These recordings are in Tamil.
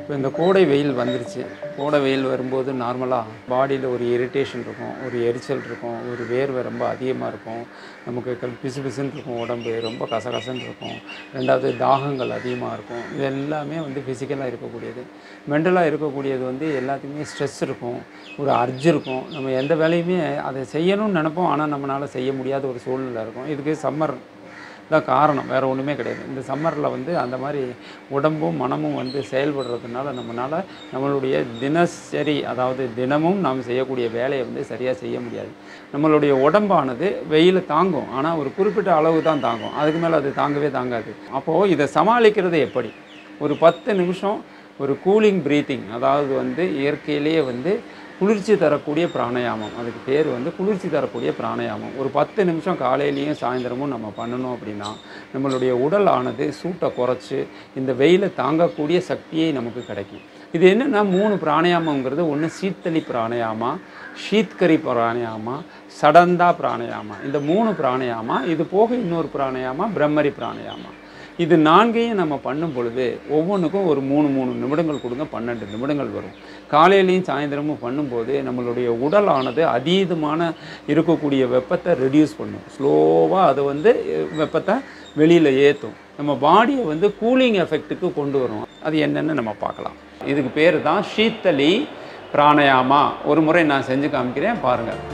இப்போ இந்த கோடை வெயில் வந்துருச்சு. கோடை வெயில் வரும்போது நார்மலாக பாடியில் ஒரு இரிட்டேஷன் இருக்கும், ஒரு எரிச்சல் இருக்கும், ஒரு வேர்வை ரொம்ப அதிகமாக இருக்கும், நமக்கு பிசுபிசுன்னு இருக்கும், உடம்பு ரொம்ப கசகசன்னு இருக்கும், ரெண்டாவது தாகங்கள் அதிகமாக இருக்கும். இது எல்லாமே வந்து ஃபிசிக்கலாக இருக்கக்கூடியது. மென்டலாக இருக்கக்கூடியது வந்து எல்லாத்துக்குமே ஸ்ட்ரெஸ் இருக்கும், ஒரு அர்ஜ் இருக்கும். நம்ம எந்த வேலையுமே அதை செய்யணும்னு நினைப்போம், ஆனால் நம்மளால் செய்ய முடியாத ஒரு சூழ்நிலை இருக்கும். இதுக்கு சம்மர் தான் காரணம், வேறு ஒன்றுமே கிடையாது. இந்த சம்மரில் வந்து அந்த மாதிரி உடம்பும் மனமும் வந்து செயல்படுறதுனால நம்மளுடைய தினசரி, அதாவது தினமும் நாம் செய்யக்கூடிய வேலையை வந்து சரியாக செய்ய முடியாது. நம்மளுடைய உடம்பானது வெயிலை தாங்கும், ஆனால் ஒரு குறிப்பிட்ட அளவு தான் தாங்கும், அதுக்கு மேலே அது தாங்கவே தாங்காது. அப்போது இதை சமாளிக்கிறது எப்படி? ஒரு 10 நிமிஷம் ஒரு கூலிங் ப்ரீத்திங், அதாவது வந்து இயற்கையிலேயே வந்து குளிர்ச்சி தரக்கூடிய பிராணாயாமம், அதுக்கு பேர் வந்து குளிர்ச்சி தரக்கூடிய பிராணாயாமம். ஒரு 10 நிமிஷம் காலையிலையும் சாயந்தரமும் நம்ம பண்ணணும் அப்படின்னா நம்மளுடைய உடல் ஆனது சூட்டை குறைச்சி இந்த வெயிலை தாங்கக்கூடிய சக்தியை நமக்கு கிடைக்கும். இது என்னென்னா 3 பிராணாயாமங்கிறது, ஒன்று சீத்தளி பிராணாயாமா, ஷீத்கரி பிராணாயாமா, சடந்தா பிராணாயாமா. இந்த 3 பிராணாயாமா, இது போக இன்னொரு பிராணாயாமா பிரம்மரி பிராணாயாமா. இது 4ஐயும் நம்ம பண்ணும் பொழுது ஒவ்வொன்றுக்கும் ஒரு 3 நிமிடங்கள் கொடுங்க, 12 நிமிடங்கள் வரும். காலையிலையும் சாயந்தரமும் பண்ணும்போது நம்மளுடைய உடலானது அதீதமான இருக்கக்கூடிய வெப்பத்தை ரெடியூஸ் பண்ணும், ஸ்லோவாக அது வந்து வெப்பத்தை வெளியில் ஏற்றும், நம்ம பாடியை வந்து கூலிங் எஃபெக்ட்டுக்கு கொண்டு வரும். அது என்னென்னு நம்ம பார்க்கலாம். இதுக்கு பேர் தான் ஷீத்தளி பிராணாயாமா. ஒரு முறை நான் செஞ்சு காமிக்கிறேன், பாருங்கள்.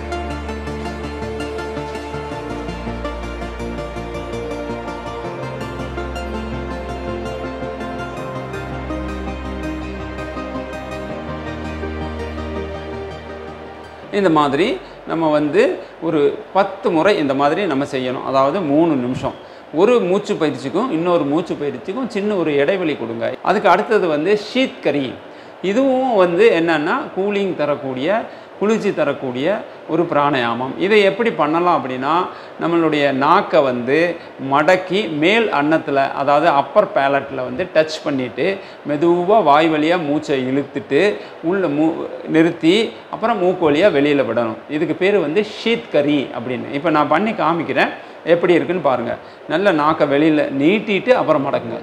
இந்த மாதிரி நம்ம வந்து ஒரு 10 முறை இந்த மாதிரி நம்ம செய்யணும். அதாவது 3 நிமிஷம் ஒரு மூச்சு பயிற்சிக்கும் இன்னொரு மூச்சு பயிற்சிக்கும் சின்ன ஒரு இடைவெளி கொடுங்க. அதுக்கு அடுத்தது வந்து ஷீத்கரி. இதுவும் வந்து என்னென்னா கூலிங் தரக்கூடிய, குளிர்ச்சி தரக்கூடிய ஒரு பிராணாயாமம். இதை எப்படி பண்ணலாம் அப்படின்னா, நம்மளுடைய நாக்கை வந்து மடக்கி மேல் அன்னத்தில், அதாவது அப்பர் பேலட்டில் வந்து டச் பண்ணிவிட்டு மெதுவாக வாய் வழியாக மூச்சை இழுத்துட்டு உள்ள நிறுத்தி அப்புறம் மூக்கு வழியாக வெளியில் விடணும். இதுக்கு பேர் வந்து ஷீத்கரி அப்படின்னு. இப்போ நான் பண்ணி காமிக்கிறேன், எப்படி இருக்குன்னு பாருங்கள். நல்ல நாக்கை வெளியில் நீட்டிட்டு அப்புறம் மடக்குங்க.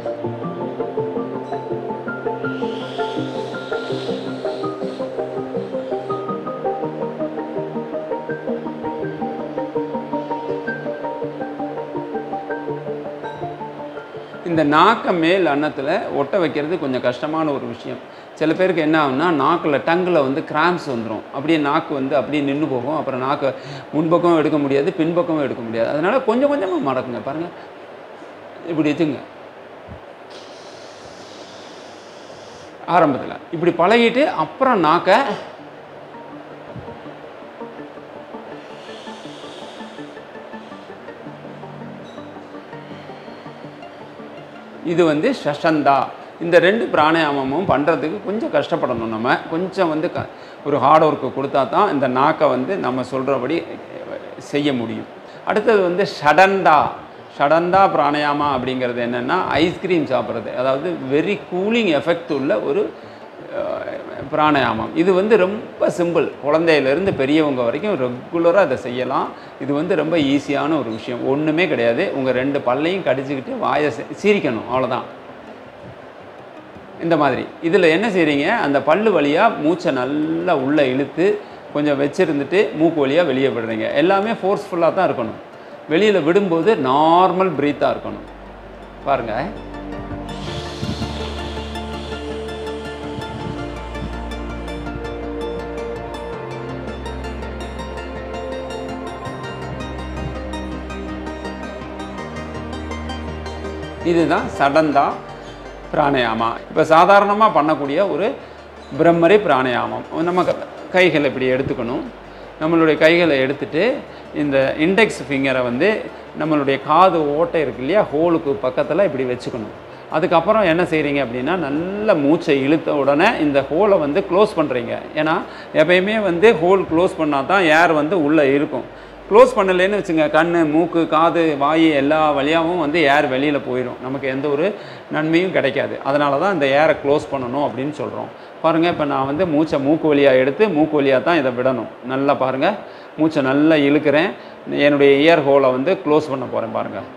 இந்த நாக்கை மேல் அன்னத்தில் ஒட்ட வைக்கிறது கொஞ்சம் கஷ்டமான ஒரு விஷயம். சில பேருக்கு என்ன ஆகும்னா, நாக்கில் டங்கில் வந்து கிராம்ஸ் வந்துடும், அப்படியே நாக்கு வந்து அப்படியே நின்று போகும், அப்புறம் நாக்கை முன்பக்கம் எடுக்க முடியாது, பின்பக்கமும் எடுக்க முடியாது. அதனால் கொஞ்சம் கொஞ்சமாக மடக்குங்க. பாருங்கள், இப்படி வச்சுங்க. ஆரம்பத்தில் இப்படி பழகிட்டு அப்புறம் நாக்கை இது வந்து ஷஷந்தா. இந்த 2 பிராணாயாமமும் பண்ணுறதுக்கு கொஞ்சம் கஷ்டப்படணும். நம்ம கொஞ்சம் வந்து ஒரு ஹார்ட் ஒர்க்கு கொடுத்தா தான் இந்த நாக்கை வந்து நம்ம சொல்கிறபடி செய்ய முடியும். அடுத்தது வந்து ஷடந்தா பிராணாயாமா அப்படிங்கிறது என்னென்னா, ஐஸ்கிரீம் சாப்பிட்றது, அதாவது வெரி கூலிங் எஃபெக்ட் உள்ள ஒரு பிராணாயாமம். இது வந்து ரொம்ப சிம்பிள், குழந்தையிலேருந்து பெரியவங்க வரைக்கும் ரெகுலராக இதை செய்யலாம். இது வந்து ரொம்ப ஈஸியான ஒரு விஷயம், ஒன்றுமே கிடையாது. உங்கள் 2 பல்லையும் கடிச்சிக்கிட்டு வாயை சீரிக்கணும், அவ்வளோதான். இந்த மாதிரி இதில் என்ன செய்கிறீங்க, அந்த பல்லு வழியாக மூச்சை நல்லா உள்ளே இழுத்து கொஞ்சம் வச்சுருந்துட்டு மூக்கு வழியாக வெளியே விடுறீங்க. எல்லாமே ஃபோர்ஸ்ஃபுல்லாக தான் இருக்கணும். வெளியில் விடும்போது நார்மல் ப்ரீத்தாக இருக்கணும். பாருங்கள், இதுதான் சடந்தா பிராணாயாமா. இப்போ சாதாரணமாக பண்ணக்கூடிய ஒரு பிரம்மரி பிராணாயாமம். நம்ம கைகளை இப்படி எடுத்துக்கணும். நம்மளுடைய கைகளை எடுத்துட்டு இந்த இண்டெக்ஸ் ஃபிங்கரை வந்து நம்மளுடைய காது ஓட்டை இருக்கு இல்லையா, ஹோலுக்கு பக்கத்தில் இப்படி வச்சுக்கணும். அதுக்கப்புறம் என்ன செய்கிறீங்க அப்படின்னா, நல்ல மூச்சை இழுத்த உடனே இந்த ஹோலை வந்து க்ளோஸ் பண்ணுறீங்க. ஏன்னா எப்பயுமே வந்து ஹோல் க்ளோஸ் பண்ணால் தான் ஏர் வந்து உள்ளே இருக்கும். க்ளோஸ் பண்ணலைன்னு வச்சுங்க, கண், மூக்கு, காது, வாய் எல்லா வழியாகவும் வந்து ஏர் வெளியில் போயிடும், நமக்கு எந்த ஒரு நன்மையும் கிடைக்காது. அதனால தான் இந்த ஏரை க்ளோஸ் பண்ணணும் அப்படின்னு சொல்கிறோம். பாருங்கள், இப்போ நான் வந்து மூச்சை மூக்கு வழியாக எடுத்து மூக்கு வழியாக தான் இதை விடணும். நல்லா பாருங்கள், மூச்சை நல்லா இழுக்கிறேன், என்னுடைய இயர் ஹோலை வந்து க்ளோஸ் பண்ண போகிறேன். பாருங்கள்,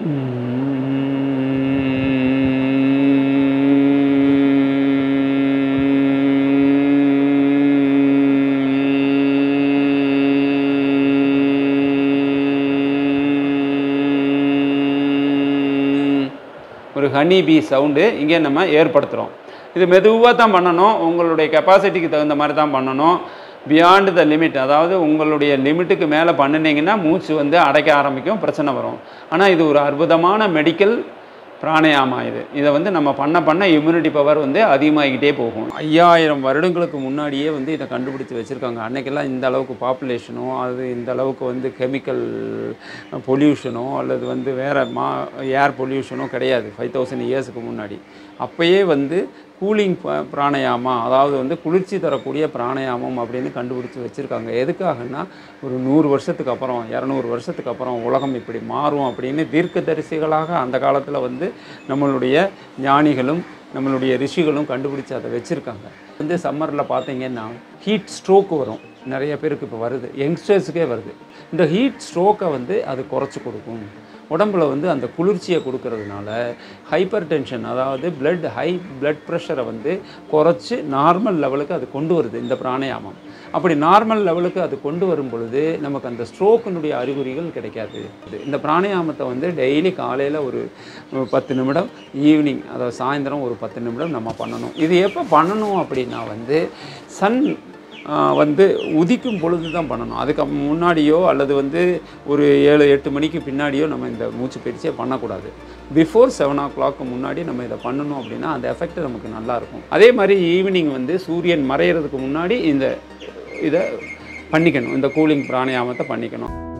ஒரு ஹனி பீ சவுண்டு இங்கே நம்ம ஏற்படுத்துகிறோம். இது மெதுவாக தான் பண்ணணும், உங்களுடைய கெப்பாசிட்டிக்கு தகுந்த மாதிரி தான் பண்ணணும். பியாண்ட் த லிமிட், அதாவது உங்களுடைய லிமிட்டுக்கு மேலே பண்ணினீங்கன்னா மூச்சு வந்து அடைக்க ஆரம்பிக்கும், பிரச்சனை வரும். ஆனால் இது ஒரு அற்புதமான மெடிக்கல் பிராணாயாமா. இதை வந்து நம்ம பண்ண இம்யூனிட்டி பவர் வந்து அதிகமாகிக்கிட்டே போகும். 5000 வருடங்களுக்கு முன்னாடியே வந்து இதை கண்டுபிடிச்சி வச்சுருக்காங்க. அன்றைக்கெல்லாம் இந்த அளவுக்கு பாப்புலேஷனோ அது இந்த அளவுக்கு வந்து கெமிக்கல் பொல்யூஷனோ அல்லது வந்து வேறு ஏர் பொல்யூஷனோ கிடையாது. 5000 இயர்ஸுக்கு முன்னாடி அப்போயே வந்து கூலிங் பிராணாயாமா, அதாவது வந்து குளிர்ச்சி தரக்கூடிய பிராணாயாமம் அப்படின்னு கண்டுபிடிச்சி வச்சுருக்காங்க. எதுக்காகன்னா ஒரு 100 வருஷத்துக்கு அப்புறம் 200 வருஷத்துக்கு அப்புறம் உலகம் இப்படி மாறும் அப்படின்னு தீர்க்கதரிசிகளாக அந்த காலத்தில் வந்து நம்மளுடைய ஞானிகளும் நம்மளுடைய ரிஷிகளும் கண்டுபிடிச்சி அதை வச்சுருக்காங்க. வந்து சம்மரில் பார்த்தீங்கன்னா ஹீட் ஸ்ட்ரோக் வரும், நிறைய பேருக்கு இப்போ வருது, யங்ஸ்டர்ஸுக்கே வருது. இந்த ஹீட் ஸ்ட்ரோக்கை வந்து அது குறைச்சி கொடுக்கும். உடம்பில் வந்து அந்த குளிர்ச்சியை கொடுக்கறதுனால ஹைப்பர் டென்ஷன், அதாவது ஹை பிளட் ப்ரெஷரை வந்து குறைச்சி நார்மல் லெவலுக்கு அது கொண்டு வருது இந்த பிராணாயாமம். அப்படி நார்மல் லெவலுக்கு அது கொண்டு வரும் பொழுது நமக்கு அந்த ஸ்ட்ரோக்கினுடைய அறிகுறிகள் கிடைக்காது. இந்த பிராணாயாமத்தை வந்து டெய்லி காலையில் ஒரு 10 நிமிடம், ஈவினிங் அதாவது சாயந்தரம் ஒரு 10 நிமிடம் நம்ம பண்ணணும். இது எப்போ பண்ணணும் அப்படின்னா வந்து சன் வந்து உதிக்கும் பொழுது தான் பண்ணணும். அதுக்கு முன்னாடியோ அல்லது வந்து ஒரு 7-8 மணிக்கு பின்னாடியோ நம்ம இந்த மூச்சு பயிற்சியை பண்ணக்கூடாது. பிஃபோர் 7 o'clock முன்னாடி நம்ம இதை பண்ணணும் அப்படின்னா அந்த எஃபெக்ட் நமக்கு நல்லாயிருக்கும். அதே மாதிரி ஈவினிங் வந்து சூரியன் மறையிறதுக்கு முன்னாடி இதை பண்ணிக்கணும், இந்த கூலிங் பிராணாயாமத்தை பண்ணிக்கணும்.